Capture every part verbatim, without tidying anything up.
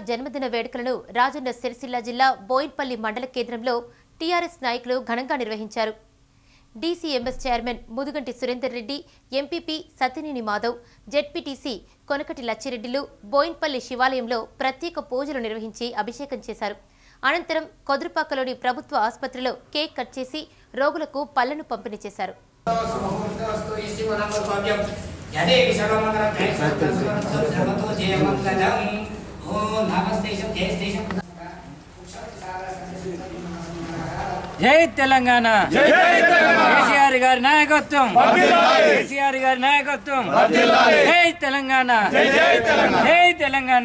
జన్మదిన వేడుకలను రాజన్న సిరిసిల్ల జిల్లా బోయిన్పల్లి మండల కేంద్రంలో టీఆర్ఎస్ నాయకులు ఘనంగా నిర్వహించారు. DCMS chairman Muduganti Surender Reddy, MPP Satyaneni Madhav, ZPTC Konakati లచ్చిరెడ్డిలు బోయిన్పల్లి శివాలయంలో ప్రత్యేక పూజలు నిర్వహించి అభిషేకం చేశారు. అనంతరం కొదురుపాకలోని ప్రభుత్వ ఆసుపత్రిలో కేక్ కట్ చేసి రోగులకు పళ్లను పంపిణీ చేశారు. జై తెలంగాణ, కేసీఆర్ గారి నాయకత్వం, కేసీఆర్ గారి నాయకత్వం, జై తెలంగాణ, జై Telangana.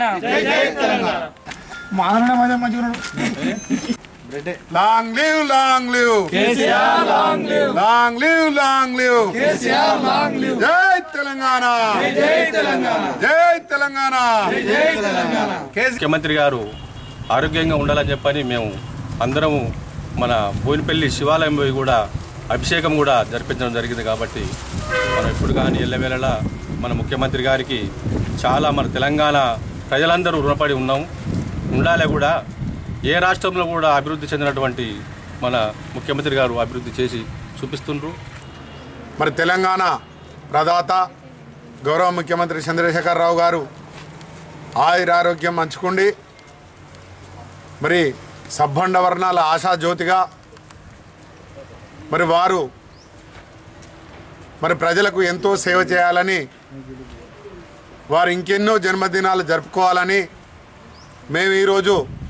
Long live, long live. K C R, long live. Long live, long live. K C R, long live. Jai Telangana. Jai Telangana. Jai Telangana. Jai Telangana. ముఖ్యమంత్రి గారు ఆరోగ్యంగా ఉండాలని చెప్పని మేము అందరం మన బోయినపల్లి శివాలయం పోయి కూడా అభిషేకం కూడా జరిపించడం జరిగింది. కాబట్టి మనం ఎప్పుడు కానీ ఎల్లవేళలా మన ముఖ్యమంత్రి గారికి చాలా మన తెలంగాణ ప్రజలందరూ రుణపడి ఉన్నాం, ఉండాలి కూడా. ఏ రాష్ట్రంలో కూడా అభివృద్ధి చెందినటువంటి మన ముఖ్యమంత్రి గారు అభివృద్ధి చేసి చూపిస్తుండ్రు. మరి తెలంగాణ ప్రదాత గౌరవ ముఖ్యమంత్రి చంద్రశేఖరరావు గారు ఆయురారోగ్యం మంచుకోండి. మరి సబ్బండ వర్ణాల ఆశాజ్యోతిగా మరి వారు మరి ప్రజలకు ఎంతో సేవ చేయాలని, వారు ఇంకెన్నో జన్మదినాలు జరుపుకోవాలని మేము ఈరోజు